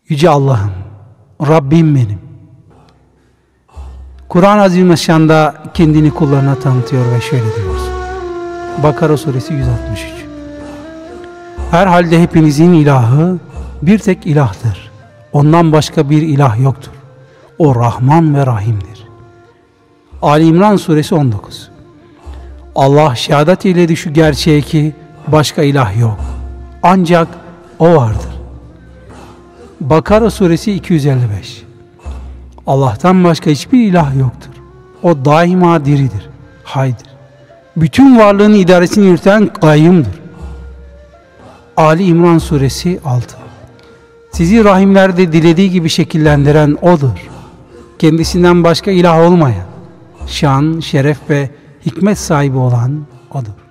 Yüce Allah'ım, Rabbim benim. Kur'an-ı Azimüşşan'da kendini kullarına tanıtıyor ve şöyle diyoruz. Bakara suresi 163. Herhalde hepinizin ilahı bir tek ilahtır. Ondan başka bir ilah yoktur. O Rahman ve Rahim'dir. Ali İmran suresi 19. Allah şehadet eyledi şu gerçeği ki başka ilah yok. Ancak O vardır. Bakara suresi 255. Allah'tan başka hiçbir ilah yoktur. O daima diridir, haydır. Bütün varlığın idaresini yürüten kayyumdur. Ali İmran suresi 6. Sizi rahimlerde dilediği gibi şekillendiren O'dur. Kendisinden başka ilah olmayan, şan, şeref ve hikmet sahibi olan O'dur.